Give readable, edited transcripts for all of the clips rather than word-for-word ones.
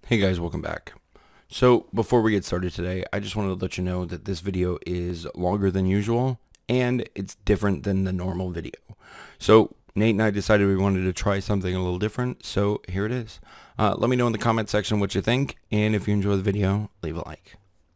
Hey guys, welcome back. So before we get started today, I just wanted to let you know that this video is longer than usual and it's different than the normal video. So Nate and I decided we wanted to try something a little different, so here it is. Let me know in the comment section what you think, and if you enjoy the video, leave a like.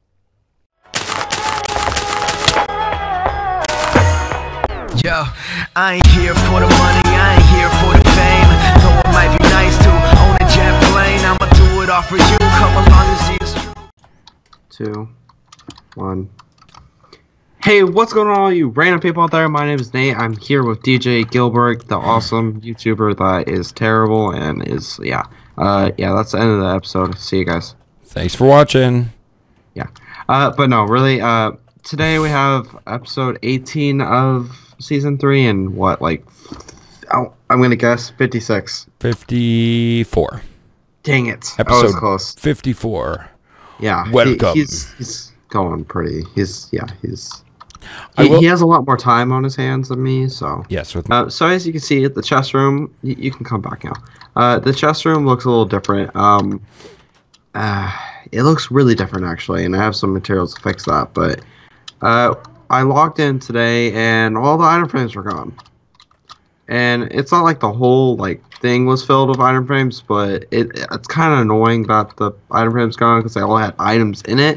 Yo, I ain't here for the money, I ain't here for the fame. Though it might be nice to own a jet plane, I'ma do it all for you, come along and see us through. 2, 1. Hey, what's going on, all you random people out there? My name is Nate. I'm here with DJ Gilbert, the awesome YouTuber that is terrible and is, yeah, that's the end of the episode. See you guys. Thanks for watching. Yeah. But no, really, today we have episode 18 of season 3 and what, like, I'm gonna guess 56. 54. Dang it. I was Episode close. 54. Yeah. Welcome. He's going pretty. He will- has a lot more time on his hands than me, so. Yes, with So as you can see at the chest room, you can come back now. The chest room looks a little different. It looks really different actually, and I have some materials to fix that. But I logged in today, and all the item frames were gone. And it's not like the whole thing was filled with item frames, but it's kind of annoying that the item frames gone because they all had items in it.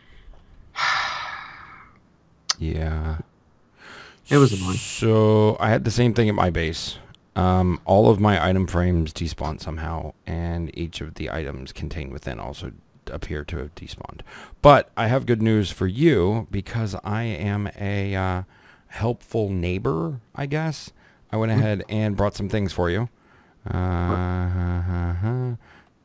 yeah. It was annoying. So I had the same thing at my base. All of my item frames despawned somehow, and each of the items contained within also appear to have despawned. But I have good news for you, because I am a helpful neighbor, I guess. I went ahead and brought some things for you. Wow.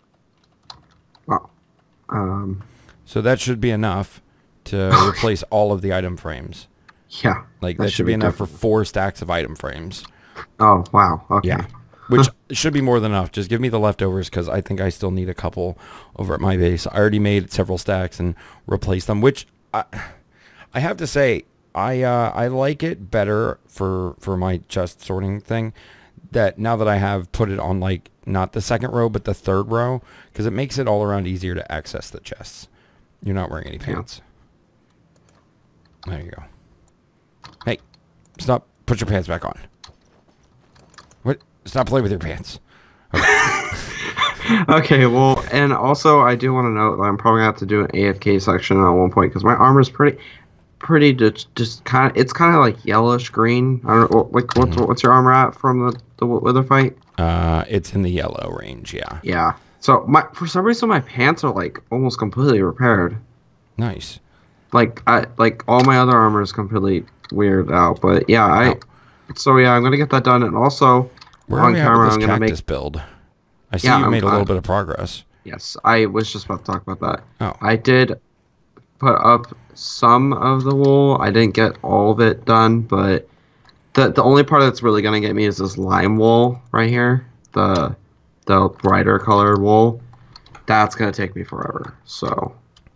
So that should be enough to replace all of the item frames. Yeah. Like, that should be enough for 4 stacks of item frames. Oh, wow. Okay. Yeah. Which should be more than enough. Just give me the leftovers, because I think I still need a couple over at my base. I already made several stacks and replaced them, which I have to say, I like it better for my chest sorting thing, that now that I have put it on, like, not the second row, but the third row, because it makes it all around easier to access the chests. You're not wearing any pants. There you go. Hey, stop. Put your pants back on. What? Stop playing with your pants. Okay. Okay, well, and also I do want to note that I'm probably going to have to do an AFK section at one point, because my armor's pretty just kind of, it's kind of like yellowish green. I don't know, like, what's your armor at from the wither fight? It's in the yellow range, yeah. Yeah. So for some reason my pants are like almost completely repaired. Nice. Like all my other armor is completely weird out, but yeah, so yeah, I'm gonna get that done, and also where on are we camera at with I'm this gonna cactus make build? I see Yeah, you made a I'm little bit of progress. Yes, I was just about to talk about that. Oh. I did put up some of the wool. I didn't get all of it done, but the only part that's really gonna get me is this lime wool right here, the brighter colored wool. That's gonna take me forever. So,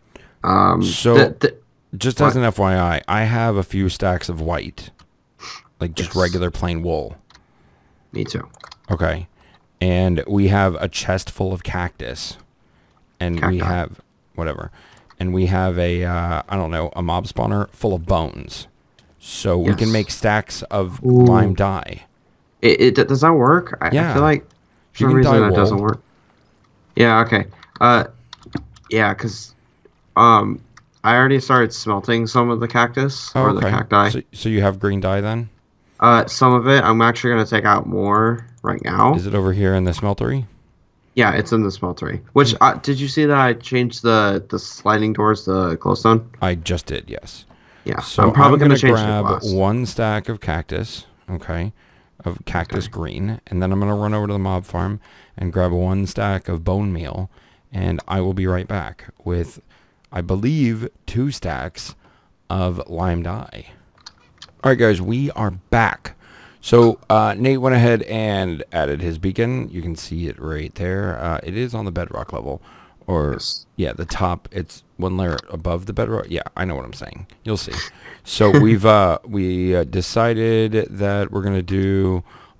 just as an FYI, I have a few stacks of white, like just regular plain wool. Me too. Okay, and we have a chest full of cactus, and we have whatever, and we have a I don't know, a mob spawner full of bones, so we can make stacks of lime dye. Does that work? Yeah. I feel like for some reason that doesn't work. Yeah. Okay. Yeah, because I already started smelting some of the cactus or the cacti. So you have green dye then? Some of it. I'm actually gonna take out more right now. Is it over here in the smeltery? Yeah, it's in the smeltery. Which did you see that I changed the sliding doors to glowstone? I just did, yes. Yeah. So I'm probably gonna change grab the glass. 1 stack of cactus, okay, of cactus green, and then I'm gonna run over to the mob farm and grab 1 stack of bone meal, and I will be right back with, I believe, 2 stacks of lime dye. Alright guys, we are back. So Nate went ahead and added his beacon. You can see it right there. It is on the bedrock level. Or, yeah, the top, it's 1 layer above the bedrock. Yeah, I know what I'm saying. You'll see. So we decided that we're going to do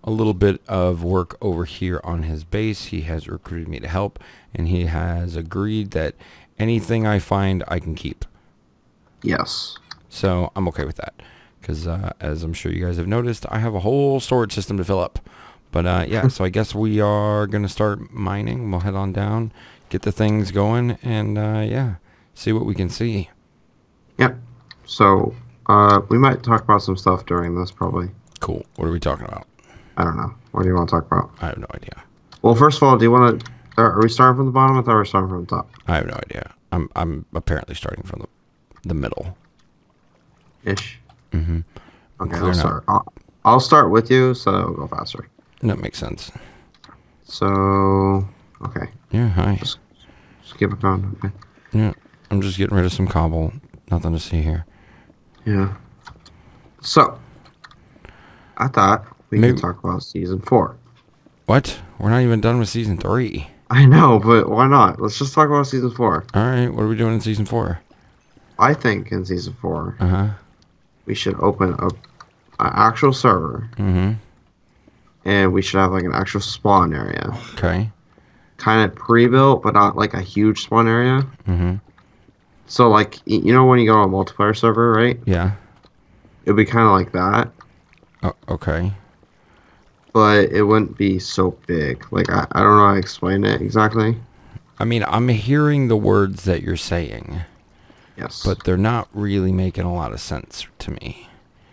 a little bit of work over here on his base. He has recruited me to help, and he has agreed that anything I find I can keep. Yes. So I'm okay with that, because as I'm sure you guys have noticed, I have a whole storage system to fill up. But yeah, so I guess we are going to start mining. We'll head on down, get the things going, and yeah, see what we can see. Yep. So we might talk about some stuff during this, probably. Cool. What are we talking about? I don't know. What do you want to talk about? I have no idea. Well, first of all, do you want to... Are we starting from the bottom? I thought we were starting from the top. I have no idea. I'm apparently starting from the middle. Ish. Mm-hmm. Okay, Clear I'll now. start. I'll start with you, so it'll go faster. That makes sense. So... Okay. Yeah, hi. Just keep it going. Okay. Yeah, I'm just getting rid of some cobble. Nothing to see here. Yeah. So... I thought we Maybe- could talk about Season 4. What? We're not even done with Season 3. I know, but why not? Let's just talk about Season 4. All right, what are we doing in Season 4? I think in Season 4, Uh-huh. we should open up an actual server, Mm-hmm. and we should have like an actual spawn area. Okay. Kind of pre-built, but not like a huge spawn area. Mm-hmm. So like, you know when you go on a multiplayer server, right? Yeah. It'd be kind of like that, Oh, okay. but it wouldn't be so big. Like, I don't know how to explain it exactly. I mean, I'm hearing the words that you're saying, Yes. but they're not really making a lot of sense to me.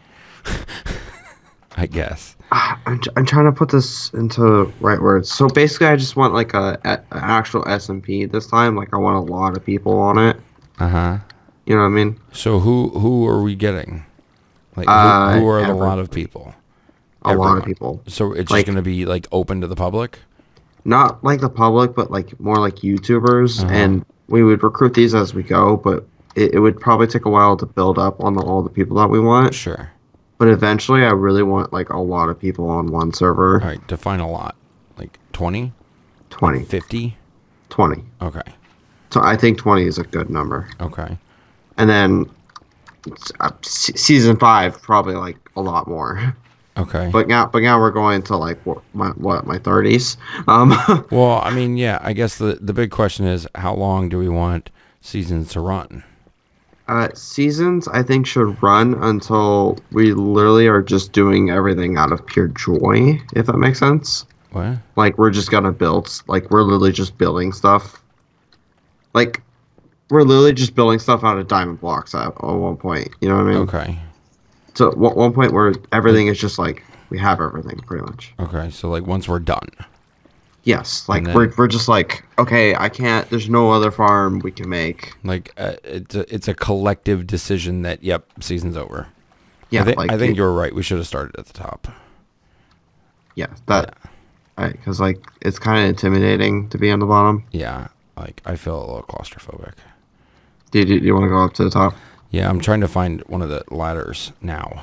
I guess. I'm trying to put this into the right words. So basically, I just want like an actual SMP this time. Like, I want a lot of people on it. Uh-huh. You know what I mean? So who are we getting? Like, who are the lot of people? A lot Everyone. of people. So it's Like- just going to be, like, open to the public? Not like the public, but like more like YouTubers. Uh-huh. And we would recruit these as we go, but it would probably take a while to build up on all the people that we want. Sure. But eventually, I really want like a lot of people on one server. All right, define a lot. Like 20? 20. 50? 20. Okay. So I think 20 is a good number. Okay. And then season 5 probably like a lot more. Okay. But now we're going to like my 30s. Well, I mean, yeah, I guess the big question is, how long do we want seasons to run? Seasons I think should run until we literally are just doing everything out of pure joy, if that makes sense. What? Like we're just gonna build, like we're literally just building stuff. Like we're literally just building stuff out of diamond blocks at one point. You know what I mean? Okay. So one point where everything is just like we have everything pretty much. Okay, so like once we're done. Yes, like And then- we're just like, okay, I can't. There's no other farm we can make. Like it's a collective decision that, yep, season's over. Yeah, I think you're right. We should have started at the top. Yeah, that. Because like it's kind of intimidating to be on the bottom. Yeah, like I feel a little claustrophobic. Do you want to go up to the top? Yeah, I'm trying to find one of the ladders now.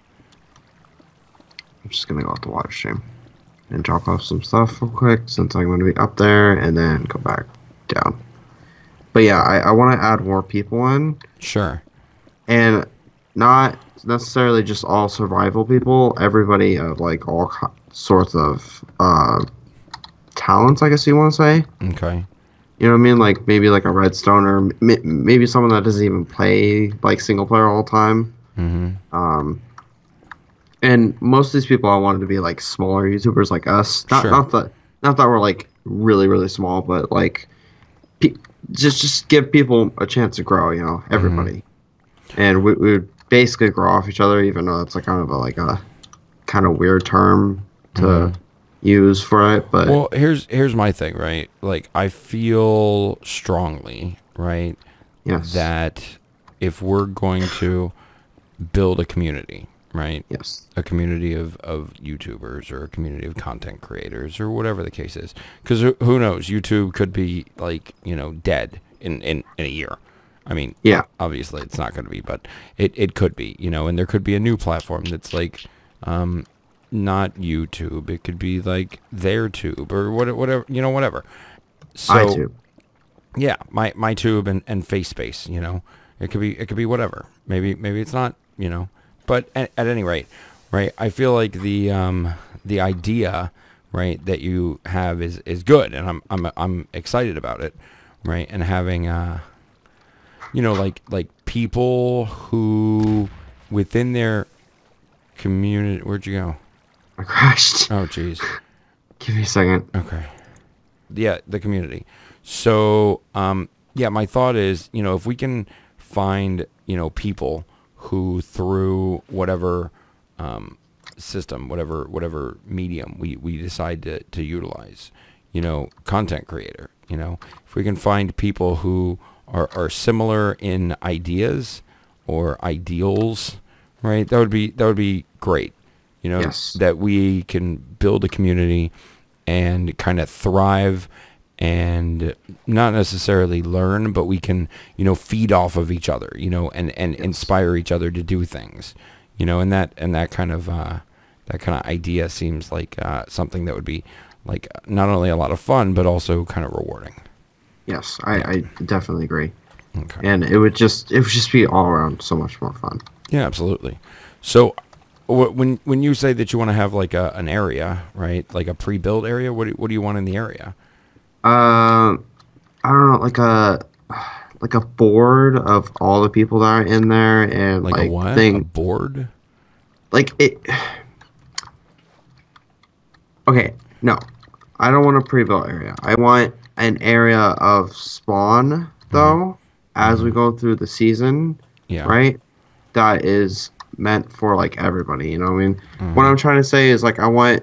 I'm just gonna go off the water stream and drop off some stuff real quick since I'm gonna be up there and then go back down. But yeah, I want to add more people in, Sure. and not necessarily just all survival people. Everybody of like all sorts of talents, I guess you want to say. Okay. You know what I mean? Like maybe like a redstone or maybe someone that doesn't even play like single player all the time. Mm-hmm. And most of these people I wanted to be like smaller YouTubers like us. Not Sure. not that we're like really really small, but like just give people a chance to grow. You know, everybody. And we would basically grow off each other, even though it's like kind of a kind of weird term to use for it. But Well, here's my thing, right? Like I feel strongly, right, yes, that if we're going to build a community, right? yes, A community of YouTubers or a community of content creators or whatever the case is. Because who knows? YouTube could be like, dead in a year. I mean, yeah, obviously it's not going to be, but it could be, and there could be a new platform that's like, not YouTube. It could be like their tube or whatever, whatever. So iTube. yeah, my tube and FaceSpace, it could be whatever. Maybe it's not, but at any rate, right? I feel like the idea, right, that you have is good, and I'm excited about it, right? And having you know, like people who within their community. Where'd you go? I crashed. Oh, jeez. Give me a second. Okay. Yeah, the community. So, yeah, my thought is, you know, if we can find, you know, people who through whatever system, whatever medium we decide to utilize, you know, content creator, you know, if we can find people who are similar in ideas or ideals, right? That would be great. You know, Yes. that we can build a community and kind of thrive and not necessarily learn, but we can, you know, feed off of each other, you know, and inspire each other to do things, you know, and that kind of idea seems like something that would be like not only a lot of fun, but also kind of rewarding. Yes, I definitely agree. Okay. And it would just be all around so much more fun. Yeah, absolutely. So when you say that you want to have like an area, right, like a pre-built area, what do you want in the area? I don't know, like a board of all the people that are in there, and Like a what? A board? Like it. Okay, no, I don't want a pre-built area. I want an area of spawn though, as we go through the season. Yeah. Right. That is meant for like everybody. You know what I mean? What I'm trying to say is like I want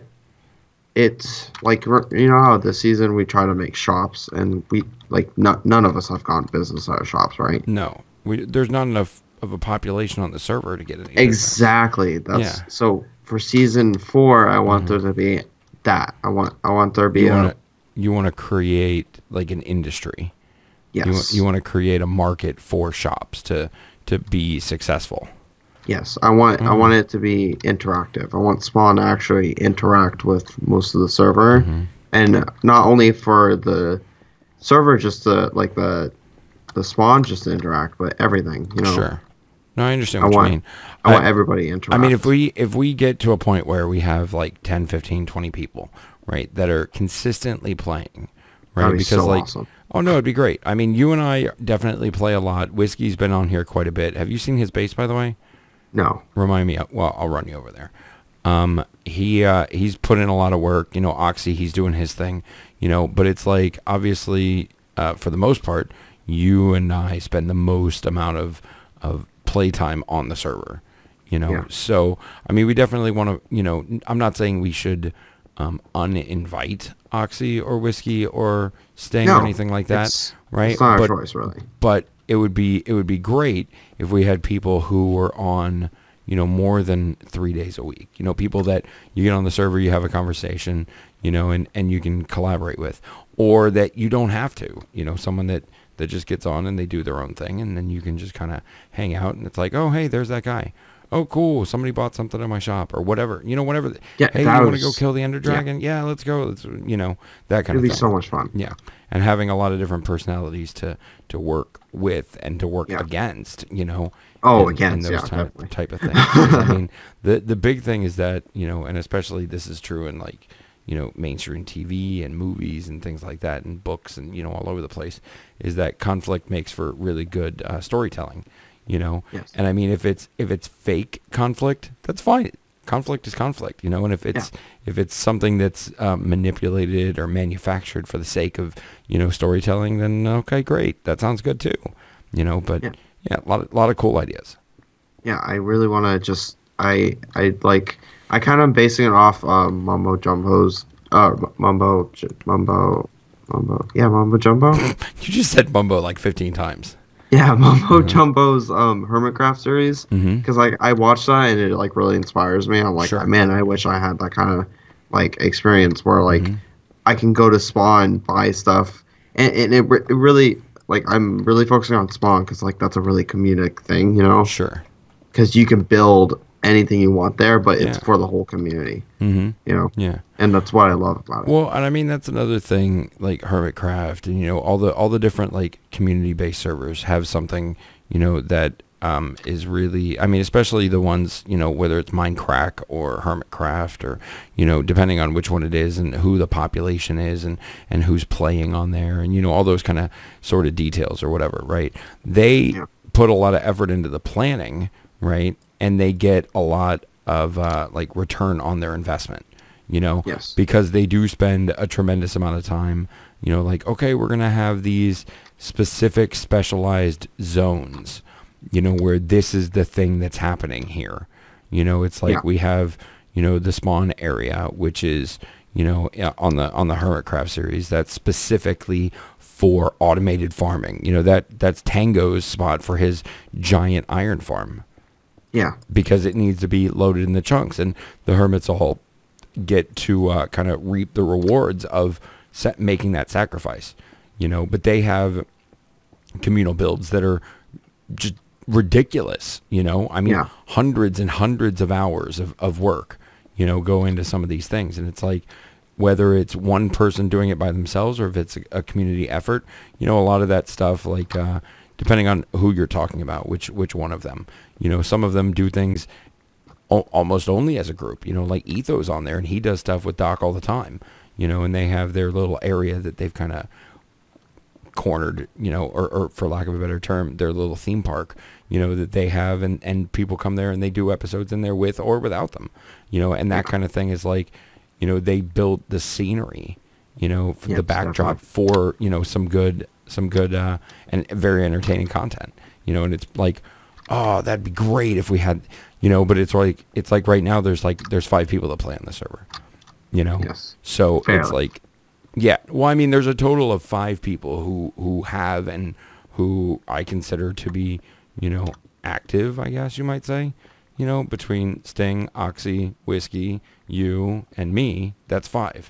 it like, you know how this season we try to make shops, and we like none of us have gone business out of shops, right? No, there's not enough of a population on the server to get it. Exactly. That's so for season 4. I want there to be that. I want there to be you want to create like an industry. Yes. You want to create a market for shops to be successful. Yes, I want it to be interactive. I want Spawn to actually interact with most of the server, and not only for the server, just to like the Spawn just to interact, but everything. You know. Sure. No, I understand what you mean. I want everybody to interact. I mean, if we get to a point where we have like 10, 15, 20 people, right, that are consistently playing, right? That'd be Because so like, awesome. oh no, it'd be great. I mean, you and I definitely play a lot. Whiskey's been on here quite a bit. Have you seen his base, by the way? No. Remind me. Well, I'll run you over there. He's put in a lot of work. You know, Oxy, he's doing his thing. You know, but it's like obviously, for the most part, you and I spend the most amount of playtime on the server. You know, Yeah. so I mean, we definitely want to. You know, I'm not saying we should uninvite Oxy or Whiskey or Sting or anything like that, right? It's not a choice, really. But it would be great if we had people who were on, you know, more than 3 days a week. You know, people that you get on the server, you have a conversation, you know, and you can collaborate with, or that you don't have to. You know, someone that just gets on and they do their own thing, and then you can just kind of hang out, and it's like, oh, hey, there's that guy. Oh, cool. Somebody bought something in my shop or whatever, you know, whatever. Yeah, hey, you want to go kill the Ender Dragon? Yeah, let's go. Let's, you know, that kind of thing. It'd be so much fun. Yeah. And having a lot of different personalities to work with and to work against, you know. Oh, in against, those definitely. type of things. 'Cause, I mean, the big thing is that, you know, and especially this is true in like, you know, mainstream TV and movies and things like that and books and, you know, all over the place, is that conflict makes for really good storytelling. You know, Yes. and I mean, if it's fake conflict, that's fine. Conflict is conflict, you know, and if it's something that's manipulated or manufactured for the sake of, you know, storytelling, then okay, great, that sounds good too, you know. But yeah, a lot of cool ideas. Yeah, I really want to just I kind of basing it off Mumbo Jumbo's Mumbo Jumbo. You just said Mumbo like 15 times. Yeah, Mumbo Jumbo's Hermitcraft series, because like I watched that and it like really inspires me. I'm like, Sure. man, I wish I had that kind of like experience where like I can go to Spawn, buy stuff, and it really like I'm really focusing on Spawn because like that's a really comedic thing, you know, Sure. because you can build anything you want there, but it's Yeah. for the whole community, Mm-hmm. you know, Yeah. and that's what I love about it. Well, and I mean that's another thing, like Hermitcraft, and you know all the different like community-based servers have something, you know, that is really, I mean, especially the ones, you know, whether it's Minecraft or Hermitcraft or, you know, depending on which one it is and who the population is and who's playing on there and, you know, all those kind of sort of details or whatever, right? They put a lot of effort into the planning, right? And they get a lot of like return on their investment, you know, because they do spend a tremendous amount of time, you know, like, okay, we're going to have these specific specialized zones, you know, where this is the thing that's happening here. You know, it's like we have, you know, the spawn area, which is, you know, on the Hermitcraft series, that's specifically for automated farming. You know, that's Tango's spot for his giant iron farm. Yeah. Because it needs to be loaded in the chunks, and the hermits all get to kind of reap the rewards of making that sacrifice, you know. But they have communal builds that are just ridiculous, you know. I mean, hundreds and hundreds of hours of work, you know, go into some of these things. And it's like, whether it's one person doing it by themselves or if it's a community effort, you know, a lot of that stuff, like, depending on who you're talking about, which one of them, you know, some of them do things almost only as a group, you know, like Etho's on there and he does stuff with Doc all the time, you know, and they have their little area that they've kind of cornered, you know, or for lack of a better term, their little theme park, you know, that they have, and people come there and they do episodes in there with or without them, you know, and that kind of thing is like, you know, they built the scenery, you know, for the backdrop for, you know, some good and very entertaining content, you know. And it's like, oh, that'd be great if we had, you know, but it's like right now there's 5 people that play on the server, you know. So it's like, yeah, well, I mean, there's a total of 5 people who have and who I consider to be, you know, active, I guess you might say, you know, between Sting, Oxy, Whiskey, you, and me. That's 5.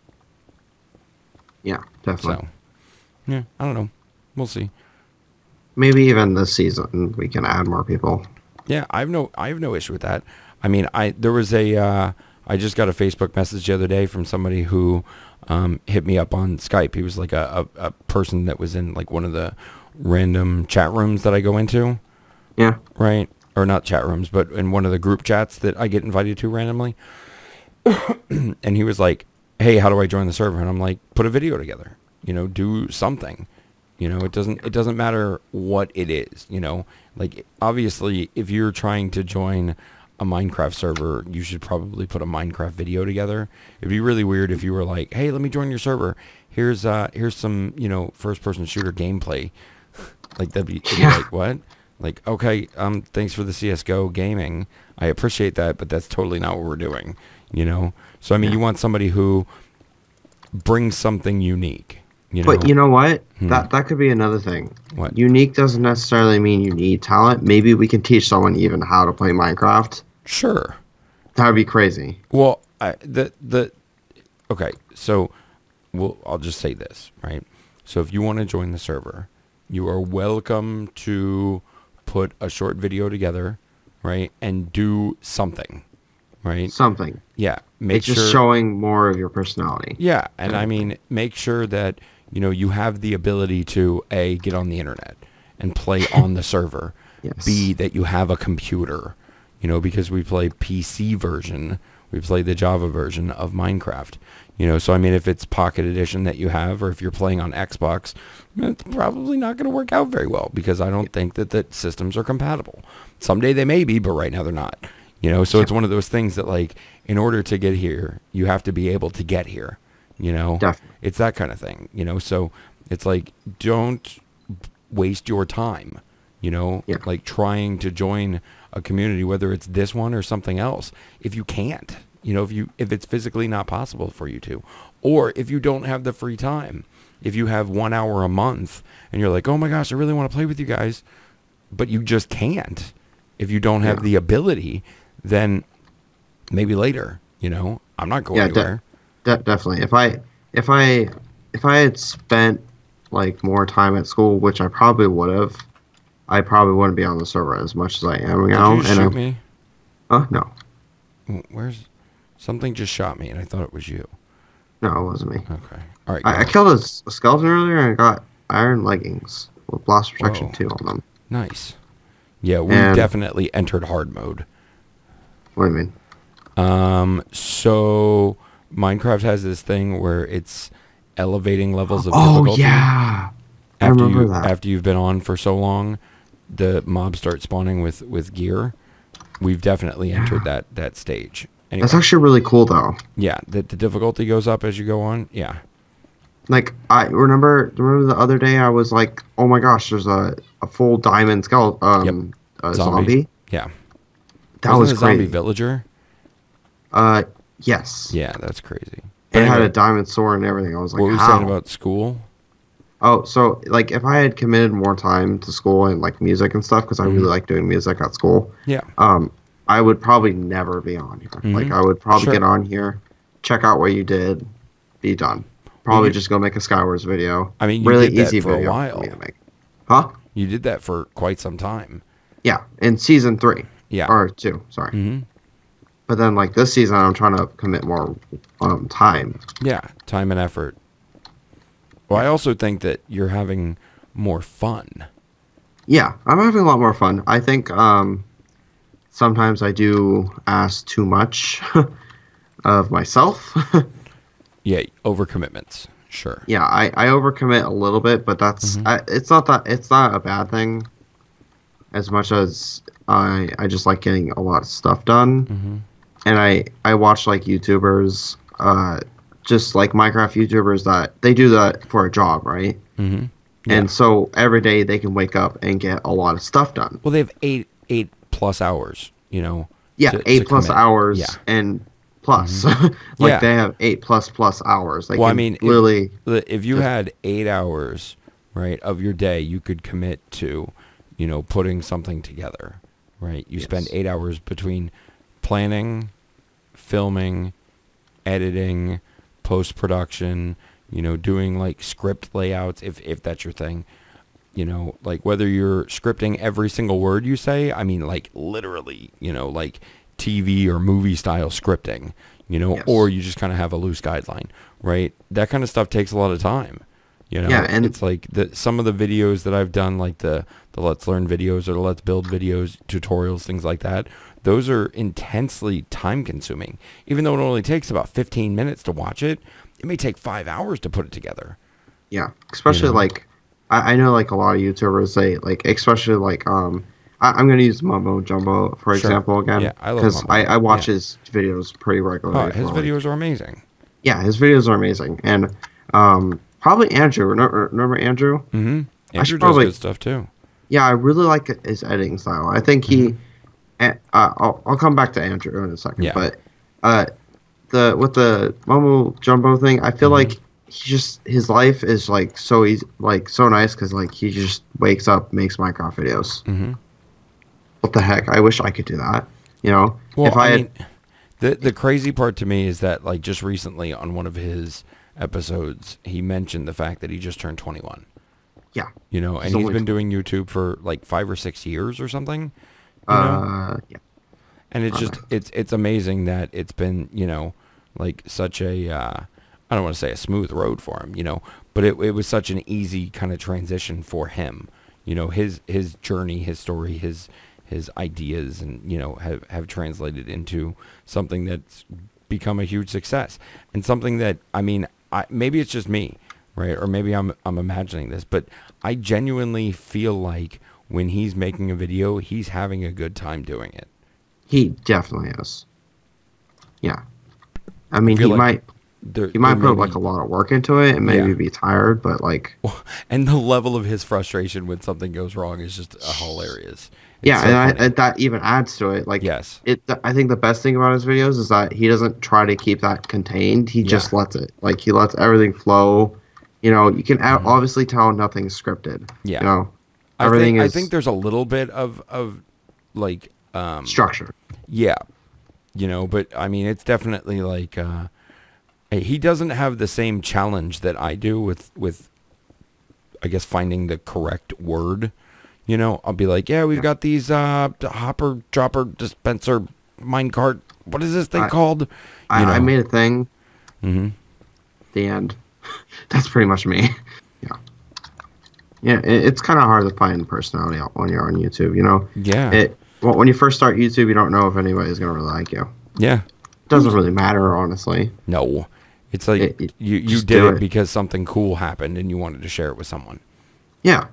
Yeah, definitely. So, yeah, I don't know. We'll see. Maybe even this season we can add more people. Yeah, I have no issue with that. I mean, I just got a Facebook message the other day from somebody who hit me up on Skype. He was like a person that was in like one of the random chat rooms that I go into. Yeah. Right? Or not chat rooms, but in one of the group chats that I get invited to randomly. And he was like, hey, how do I join the server? And I'm like, put a video together, you know, do something, you know. It doesn't matter what it is, you know, like obviously if you're trying to join a Minecraft server, you should probably put a Minecraft video together. It'd be really weird if you were like, hey, let me join your server. Here's some, you know, first person shooter gameplay. Like it'd be like, what? Like, okay, thanks for the CSGO gaming. I appreciate that, but that's totally not what we're doing, you know? So, I mean, you want somebody who brings something unique, you know? But you know what? That could be another thing. What? Unique doesn't necessarily mean you need talent. Maybe we can teach someone even how to play Minecraft. Sure. That would be crazy. Well, okay, so I'll just say this, right? So if you want to join the server, you are welcome to put a short video together, right, and do something, right? Something. Yeah. It's just showing more of your personality. Yeah, and I mean, make sure that, you know, you have the ability to, A, get on the internet and play on the server. Yes. B, that you have a computer, you know, because we play PC version, we play the Java version of Minecraft. You know, so I mean, if it's Pocket Edition that you have, or if you're playing on Xbox, it's probably not going to work out very well because I don't think that the systems are compatible. Someday they may be, but right now they're not. You know, so it's one of those things that, like, in order to get here, you have to be able to get here. You know, Definitely. It's that kind of thing. You know, so it's like, don't waste your time. You know, like trying to join a community, whether it's this one or something else, if you can't. You know, if it's physically not possible for you to, or if you don't have the free time, if you have 1 hour a month and you're like, oh my gosh, I really want to play with you guys, but you just can't. If you don't have the ability, then maybe later, you know, I'm not going anywhere. Definitely. If I had spent like more time at school, which I probably would have, I probably wouldn't be on the server as much as I am now. Did you shoot me? No. Where's... Something just shot me, and I thought it was you. No, it wasn't me. Okay. All right. I killed a skeleton earlier, and I got iron leggings with blast protection 2 on them. Nice. Yeah, we And- definitely entered hard mode. What do you mean? So Minecraft has this thing where it's elevating levels of Oh difficulty. yeah, I After remember you that. after you've been on for so long, the mobs start spawning with gear. We've definitely entered that stage. Anyway, That's actually really cool though. yeah, the difficulty goes up as you go on. Yeah. Like I remember the other day I was like, oh my gosh, there's a full diamond skeleton, a zombie. Yeah. That Wasn't was a zombie crazy. villager. Yes. Yeah, that's crazy. It But had anyway, a diamond sword and everything. I was like, what were you how? saying about school? Oh, so like if I had committed more time to school and like music and stuff, because I Mm-hmm. really like doing music at school, Yeah. I would probably never be on here. Like I would probably Sure. get on here, check out what you did, be done. Probably you- just go make a Skywars video. I mean, you really did that easy for a video while. me to make. Huh? You did that for quite some time. Yeah, in season 3. Yeah. Or 2, sorry. hmm But then like this season, I'm trying to commit more time. Yeah, time and effort. Well, I also think that you're having more fun. Yeah, I'm having a lot more fun. I think sometimes I do ask too much of myself. Yeah, overcommitments. Sure. Yeah, I overcommit a little bit, but that's it's not a bad thing. As much as I just like getting a lot of stuff done, and I watch like YouTubers, just like Minecraft YouTubers that they do that for a job, right? Mm-hmm. And so every day they can wake up and get a lot of stuff done. Well, they have eight plus hours. You know. Yeah, to 8 plus commit. hours Yeah. and plus. Like Yeah. they have 8 plus hours. Like Well, I mean, literally. if you had 8 hours, right, of your day, you could commit to, you know, putting something together, right? You spend 8 hours between planning, filming, editing, post-production, you know, doing like script layouts, if that's your thing. You know, like whether you're scripting every single word you say, I mean, like literally, you know, like TV or movie style scripting, you know, Yes. or you just kind of have a loose guideline, right? That kind of stuff takes a lot of time. You know, Yeah, and- it's like some of the videos that I've done, like the Let's Learn videos or the Let's Build videos, tutorials, things like that. Those are intensely time consuming. Even though it only takes about 15 minutes to watch it, it may take 5 hours to put it together. Yeah, especially know? like I know like a lot of YouTubers say like especially like I'm gonna use Mumbo Jumbo for Sure. example again Yeah, I love because Mumbo. I watch Yeah. his videos pretty regularly. Oh, his for, like- videos are amazing. yeah, his videos are amazing, and probably Andrew. Remember Andrew? Mm-hmm. I Andrew should does probably- good stuff too. Yeah, I really like his editing style. I think he. I'll come back to Andrew in a second, Yeah. but with the Momo Jumbo thing, I feel Mm-hmm. like his life is like so easy, like so nice because like he just wakes up, makes Minecraft videos. Mm-hmm. What the heck? I wish I could do that. You know, Well, if I had, mean, the crazy part to me is that like just recently on one of his episodes, he mentioned the fact that he just turned 21. yeah, You know, and He's he's only been doing YouTube for like 5 or 6 years or something. You know? yeah, And it's just it's amazing that it's been, you know, like such a I don't want to say a smooth road for him, you know, but it was such an easy kind of transition for him. You know, his journey, his story, his ideas, and you know have translated into something that's become a huge success, and something that I mean, maybe it's just me, right, or maybe I'm imagining this, but I genuinely feel like when he's making a video, he's having a good time doing it. he definitely is. Yeah, I mean, feel he like might put like a lot of work into it and maybe Yeah. be tired, but like. And the level of his frustration when something goes wrong is just hilarious. It's Yeah, so and funny. that even adds to it. Like, Yes. I think the best thing about his videos is that he doesn't try to keep that contained. He just lets it. Like, he lets everything flow. You know, you can obviously tell nothing's scripted. Mm-hmm. Yeah. You know, everything I is think there's a little bit of like structure. yeah, you know, but I mean it's definitely like he doesn't have the same challenge that I do with I guess finding the correct word. You know, I'll be like, yeah, we've got these hopper dropper dispenser minecart. What is this thing called? I made a thing. Mm-hmm. The end. That's pretty much me. Yeah. Yeah, it's kind of hard to find personality when you're on YouTube. You know, Yeah. well, when you first start YouTube, you don't know if anybody's gonna really like you. Yeah. It doesn't really matter, honestly. No. It's like you just did do it it. because something cool happened and you wanted to share it with someone. Yeah,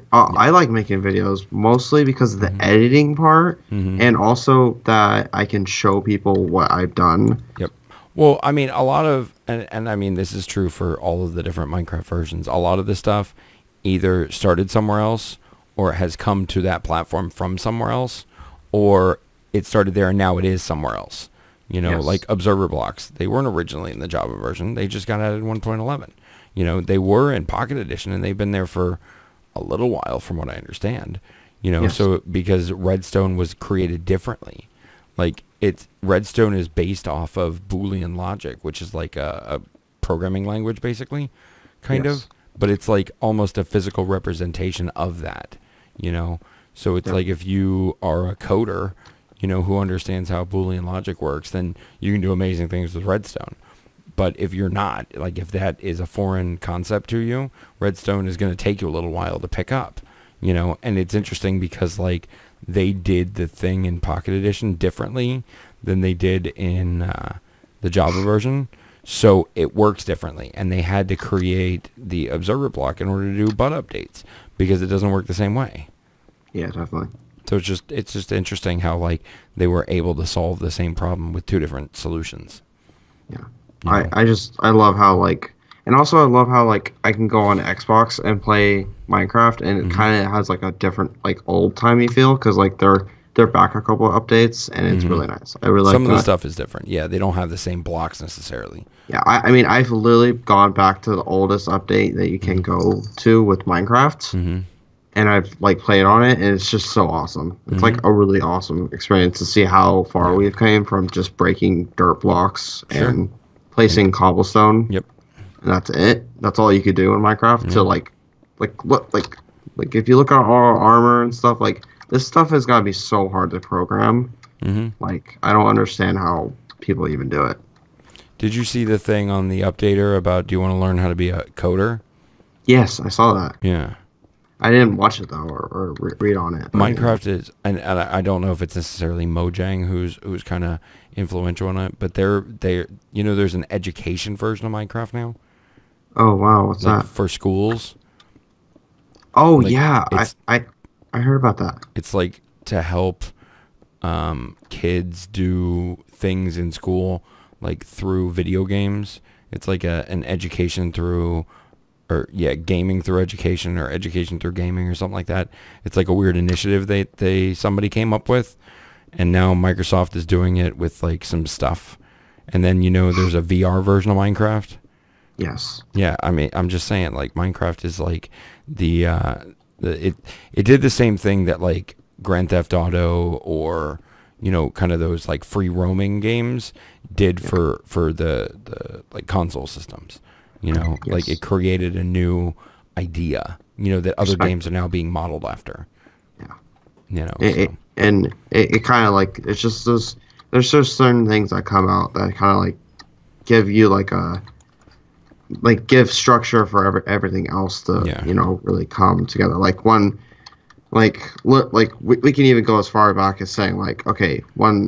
I like making videos mostly because of the editing part, and also that I can show people what I've done. Yep. Well, I mean, a lot of, and I mean, this is true for all of the different Minecraft versions. A lot of this stuff either started somewhere else or it has come to that platform from somewhere else, or it started there and now it is somewhere else. You know, Yes. like observer blocks. They weren't originally in the Java version. They just got added in 1.11. You know, they were in Pocket Edition and they've been there for a little while from what I understand. You know, Yes. so because Redstone was created differently. Like Redstone is based off of Boolean logic, which is like a programming language basically, kind Yes. of, but it's like almost a physical representation of that, you know? So it's Yeah. like if you are a coder, you know, who understands how Boolean logic works, then you can do amazing things with Redstone. But if you're not, like if that is a foreign concept to you, Redstone is going to take you a little while to pick up, you know? And it's interesting because like they did the thing in Pocket Edition differently than they did in the Java version. So it works differently. And they had to create the observer block in order to do butt updates because it doesn't work the same way. Yeah, definitely. So it's just interesting how like they were able to solve the same problem with two different solutions. Yeah. You know? I love how like, and also I love how like I can go on Xbox and play Minecraft and it kind of has like a different like old timey feel because like they're back a couple of updates and it's really nice. I really like Some of the that. stuff is different. Yeah, they don't have the same blocks necessarily. Yeah, I mean I've literally gone back to the oldest update that you can go to with Minecraft. And I've like played on it, and it's just so awesome. It's like a really awesome experience to see how far we've came from just breaking dirt blocks and placing cobblestone. Yep. And that's it. That's all you could do in Minecraft. To like if you look at our armor and stuff, like this stuff has got to be so hard to program. Like I don't understand how people even do it. Did you see the thing on the updater about do you want to learn how to be a coder? Yes, I saw that. Yeah. I didn't watch it though, or read on it. Minecraft is, and I don't know if it's necessarily Mojang who's kind of influential on it, but they're you know there's an education version of Minecraft now, Oh wow, what's like that? for schools. Oh like, yeah, it's- I heard about that. It's like to help kids do things in school like through video games. It's like an education through. Or gaming through education or education through gaming or something like that. It's like a weird initiative somebody came up with, and now Microsoft is doing it with like some stuff. And then you know there's a VR version of Minecraft. Yes. Yeah, I mean I'm just saying like Minecraft is like it did the same thing that like Grand Theft Auto or you know kind of those like free roaming games did for the like console systems. You know, like it created a new idea, you know, that other games are now being modeled after. Yeah. You know, It kind of like, it's just there's just certain things that come out that kind of like give you like give structure for everything else to, you know, really come together. Like one, like we can even go as far back as saying like, okay, one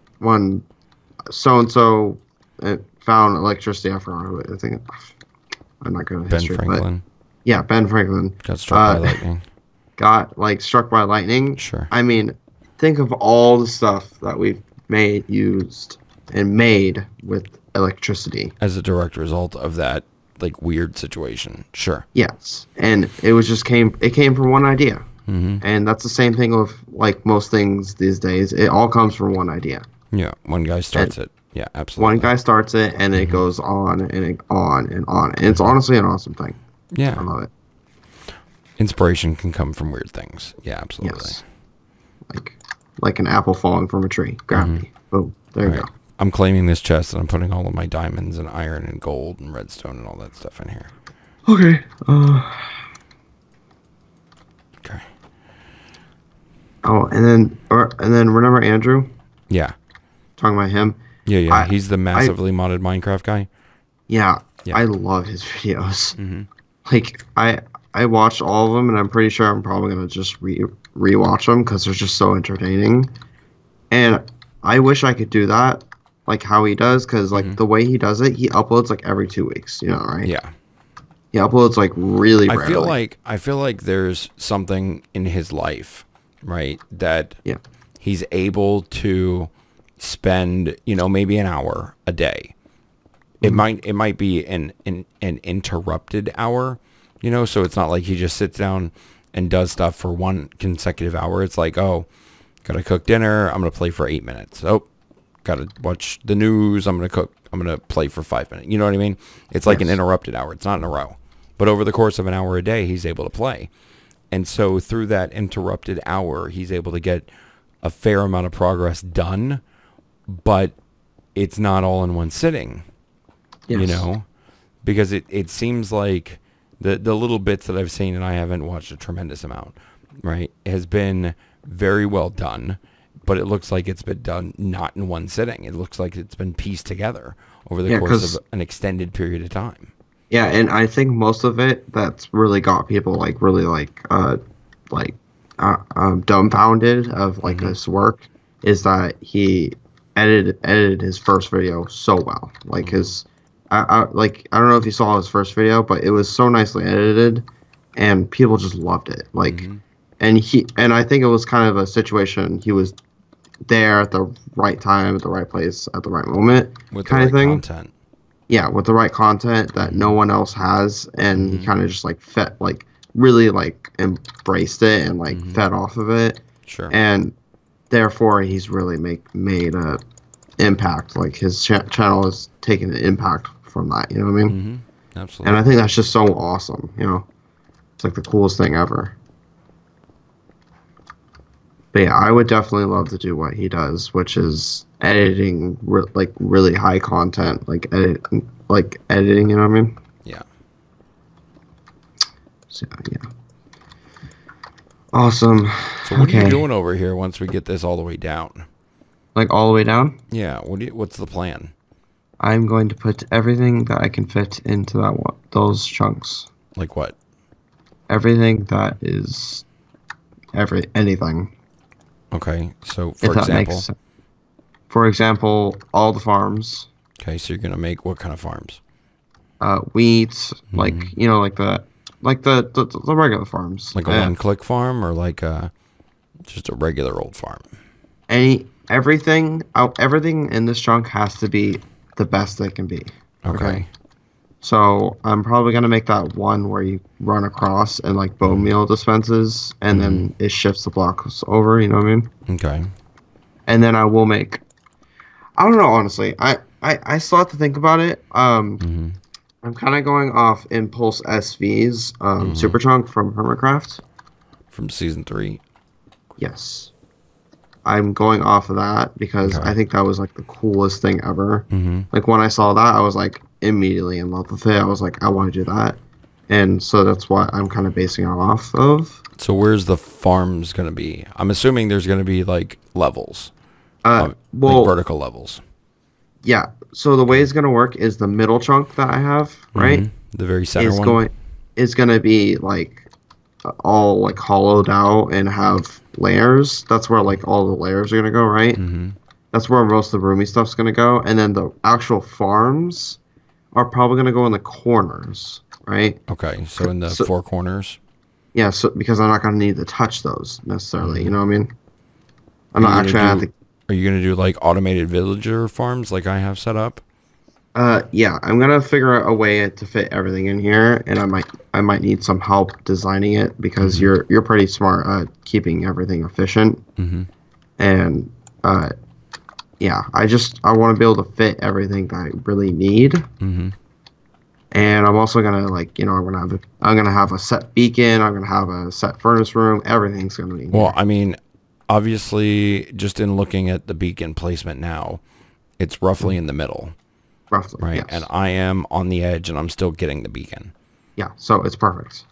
so-and-so found electricity. I forgot who it. I think I'm not good at Ben history, Franklin but yeah, Ben Franklin got struck by lightning. got like struck by lightning. Sure. I mean, think of all the stuff that we've used with electricity. As a direct result of that like weird situation. Sure. Yes, and it came from one idea. And that's the same thing with like most things these days. It all comes from one idea. Yeah, one guy starts it. Yeah, absolutely. One guy starts it, and it goes on and on and on. And it's honestly an awesome thing. Yeah. I love it. Inspiration can come from weird things. Yeah, absolutely. Yes. Like an apple falling from a tree. Gravity. Boom. There you go. I'm claiming this chest and I'm putting all of my diamonds and iron and gold and redstone and all that stuff in here. Okay. Okay. Oh, and then remember Andrew? Yeah. Talking about him. Yeah. He's the massively modded Minecraft guy. Yeah. Yeah. I love his videos. Like I watched all of them, and I'm pretty sure I'm probably gonna just rewatch them because they're just so entertaining. And I wish I could do that, like how he does, because like the way he does it, he uploads like every 2 weeks. You know, right? Yeah. He uploads like really I rarely. feel like there's something in his life, right, that Yeah. he's able to spend, you know, maybe an hour a day. It might be an interrupted hour, you know, so it's not like he just sits down and does stuff for one consecutive hour. It's like, oh, gotta cook dinner, I'm gonna play for 8 minutes. Oh, gotta watch the news, I'm gonna play for 5 minutes. You know what I mean? It's like an interrupted hour. It's not in a row. But over the course of an hour a day, he's able to play. And so through that interrupted hour, he's able to get a fair amount of progress done, but it's not all in one sitting. Yes. You know, because it seems like the little bits that I've seen, and I haven't watched a tremendous amount, right, has been very well done, but it looks like it's been done not in one sitting. It looks like it's been pieced together over the course of an extended period of time. Yeah, and I think most of it that's really got people like really dumbfounded of like this work is that he edited his first video so well. Like his I don't know if you saw his first video, but it was so nicely edited and people just loved it. Like and I think it was kind of a situation he was there at the right time, at the right place, at the right moment With the kind right of thing. content. Yeah, with the right content that no one else has, and he kind of just like really like embraced it and like fed off of it. Sure. And therefore he's really made a impact. Like his channel has taken an impact from that. You know what I mean? Absolutely. And I think that's just so awesome. You know, it's like the coolest thing ever. But yeah, I would definitely love to do what he does, which is editing like really high content, like editing. You know what I mean? Yeah. So yeah. Awesome. So what are you doing over here once we get this all the way down? Like all the way down? Yeah. What's the plan? I'm going to put everything that I can fit into those chunks. Like what? Everything that is anything. Okay. So If for that example. makes sense. For example, all the farms. Okay, so you're gonna make what kind of farms? Wheat, like you know, like the regular farms. Like a one-click farm, or like just a regular old farm? Everything in this chunk has to be the best they can be. Okay. So I'm probably gonna make that one where you run across and like bone meal dispenses, and then it shifts the blocks over. You know what I mean? Okay. And then I will make. I don't know, honestly. I still have to think about it. I'm kind of going off Impulse SV's Super Chunk from Hermitcraft. From season 3. Yes. I'm going off of that because Okay. I think that was like the coolest thing ever. Like when I saw that, I was like immediately in love with it. I was like, I want to do that. And so that's what I'm kind of basing it off of. So where's the farms gonna be? I'm assuming there's gonna be like levels. Well, like vertical levels. yeah. So the way it's going to work is the middle chunk that I have, right? The very center one. Is going to be like all like hollowed out and have layers. That's where like all the layers are going to go, right? That's where most of the roomy stuff's going to go. And then the actual farms are probably going to go in the corners, right? Okay, so in the 4 corners. Yeah, so because I'm not going to need to touch those necessarily, you know what I mean? I'm not actually going to have to. Are you gonna do like automated villager farms like I have set up? Yeah, I'm gonna figure out a way to fit everything in here, and I might need some help designing it because you're pretty smart at keeping everything efficient. And yeah, I want to be able to fit everything that I really need. And I'm also gonna like I'm gonna have a set beacon. I'm gonna have a set furnace room. Everything's gonna be. Well, I mean, obviously, just in looking at the beacon placement now, it's roughly in the middle. Roughly, right? Yes. And I am on the edge, and I'm still getting the beacon. Yeah, so it's perfect.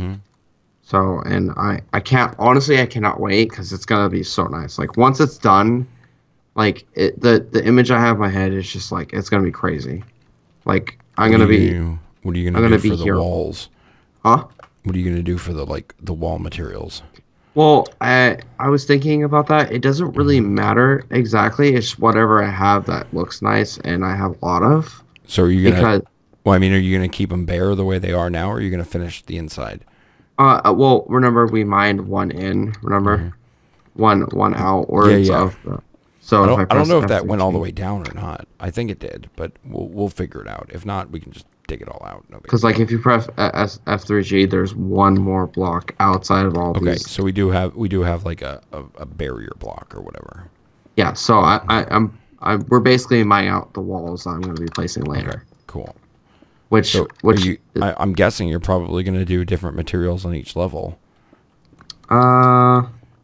So, and I cannot wait because it's gonna be so nice. Like once it's done, like the image I have in my head is just like it's gonna be crazy. Like What are you gonna do for the walls? Huh? What are you gonna do for the wall materials? Well, I was thinking about that. It doesn't really matter exactly. It's whatever I have that looks nice and I have a lot of. So are you gonna? Because Well, I mean, are you gonna keep them bare the way they are now, or are you gonna finish the inside? well, remember we mined one in. Remember, one out words Yeah. of. So I if don't press know if that went all the F13 way down or not. I think it did, but we'll figure it out. If not, we can just dig it all out. No big Because like if you press F3G, there's one more block outside of all Okay, these. so we do have like a barrier block or whatever. Yeah, so we're basically mining out the walls that I'm going to be placing later. Okay, cool. Which So I'm guessing you're probably going to do different materials on each level. I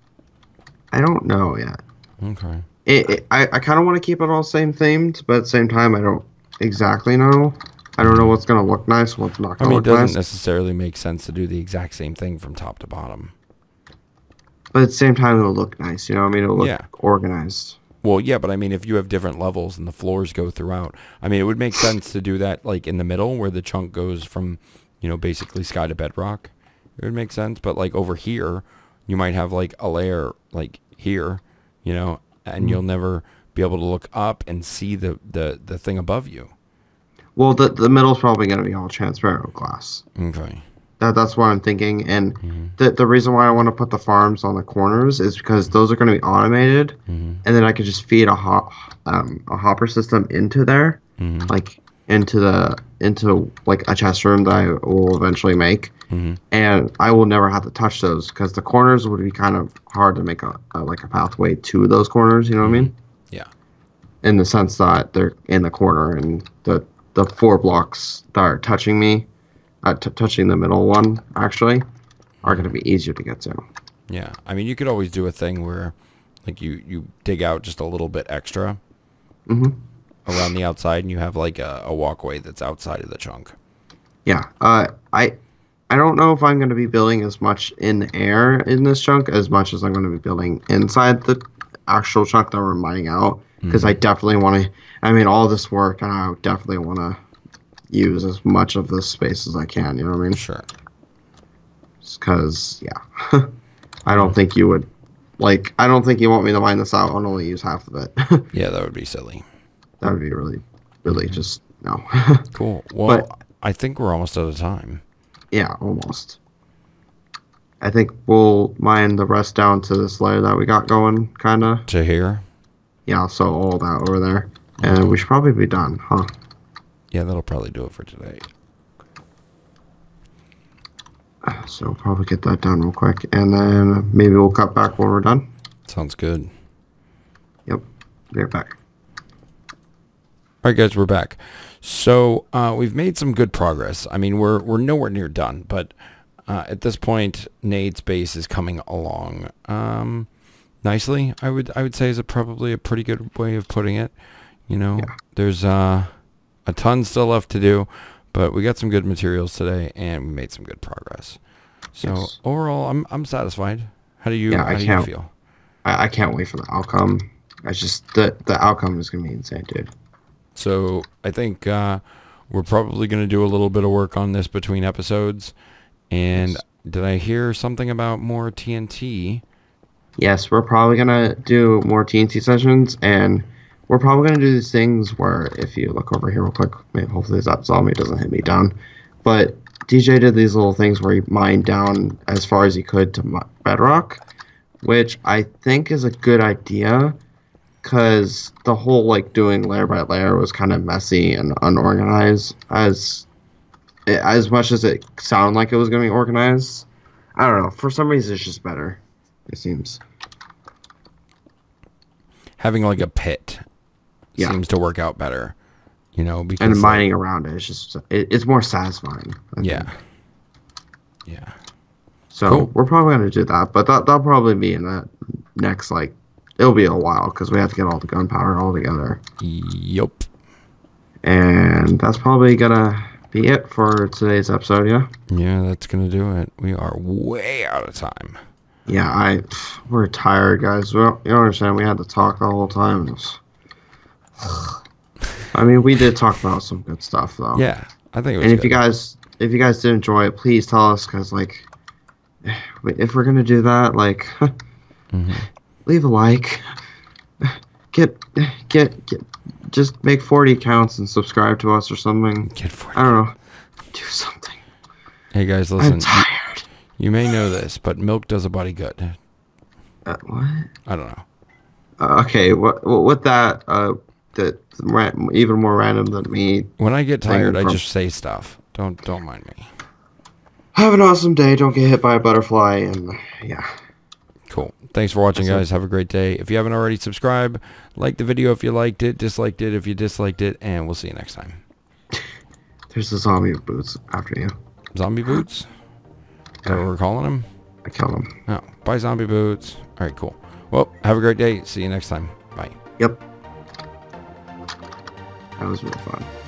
don't know yet. Okay. I kind of want to keep it all same themed, but at the same time I don't exactly know. I don't know what's going to look nice, what's not I going mean, to it look doesn't nice. necessarily make sense to do the exact same thing from top to bottom. But at the same time it'll look nice, you know what I mean? It'll look Yeah. organized. Well, yeah, but I mean, if you have different levels and the floors go throughout, I mean, it would make sense to do that like in the middle where the chunk goes from, basically sky to bedrock. It would make sense, but like over here, you might have like a layer like here, and you'll never be able to look up and see the thing above you. Well, the middle's probably going to be all transparent glass. Okay. That's what I'm thinking, and the reason why I want to put the farms on the corners is because those are going to be automated, and then I could just feed a hopper system into there, like into like a chest room that I will eventually make, and I will never have to touch those because the corners would be kind of hard to make a pathway to those corners. You know what I mean? Yeah. In the sense that they're in the corner, and the 4 blocks that are touching me. Touching the middle one, actually, are going to be easier to get to. Yeah. I mean, you could always do a thing where, like, you dig out just a little bit extra around the outside, and you have, like, a walkway that's outside of the chunk. Yeah. I don't know if I'm going to be building as much in the air in this chunk as much as I'm going to be building inside the actual chunk that we're mining out, because I definitely want to... I mean, all this work, and I definitely want to use as much of this space as I can, you know what I mean? Sure. Because, yeah. I don't think you would, I don't think you want me to mine this out and only use half of it. Yeah, that would be silly. That would be really, really just, no. Cool. Well, But- I think we're almost out of time. Yeah, almost. I think we'll mine the rest down to this layer that we got going, kind of. To here? Yeah, so all that over there. And we should probably be done, huh? Yeah, that'll probably do it for today. So we'll probably get that done real quick. And then maybe we'll cut back when we're done. Sounds good. Yep. Be right back. All right, guys, we're back. So we've made some good progress. I mean, we're nowhere near done, but at this point, Nade's base is coming along nicely. I would say is probably a pretty good way of putting it. There's a ton still left to do, but we got some good materials today, and we made some good progress. So Yes. overall, I'm satisfied. How do you feel? I can't wait for the outcome. I just the outcome is gonna be insane, dude. So I think we're probably going to do a little bit of work on this between episodes. And Yes. did I hear something about more TNT? Yes, we're probably gonna do more TNT sessions, and we're probably gonna do these things where if you look over here real quick, maybe hopefully that zombie doesn't hit me down. But DJ did these little things where he mined down as far as he could to bedrock, which I think is a good idea, because the whole doing layer by layer was kind of messy and unorganized. As much as it sounded like it was going to be organized, I don't know. For some reason, it's just better. It seems. Having like a pit Yeah. seems to work out better, because And mining around it is just it's more satisfying. I Yeah. think. Yeah. So Cool. we're probably gonna do that, but that'll probably be in the next it'll be a while because we have to get all the gunpowder all together, Yup. and that's probably gonna be it for today's episode. Yeah. Yeah, that's going to do it. We are way out of time. Yeah, we're tired, guys. Well, you don't understand. We had to talk the whole time. I mean, we did talk about some good stuff, though. Yeah, I think it was And if good. you guys if you guys did enjoy it, please tell us, because like, if we're gonna do that, like, leave a like, get, just make 40 accounts and subscribe to us or something. Get 40. I don't know, do something. Hey guys, listen. I'm tired. You may know this, but milk does a body good. What? I don't know. Okay, what that even more random than me. When I get tired, I just say stuff. Don't mind me. Have an awesome day. Don't get hit by a butterfly, and yeah. Cool. Thanks for watching, guys. Have a great day. If you haven't already, subscribe, like the video if you liked it, disliked it if you disliked it, and we'll see you next time. There's a zombie with boots after you. Zombie boots? Is that what we're calling him? I killed him. Oh, bye, zombie boots. All right, cool. Well, have a great day. See you next time. Bye. Yep. That was real fun.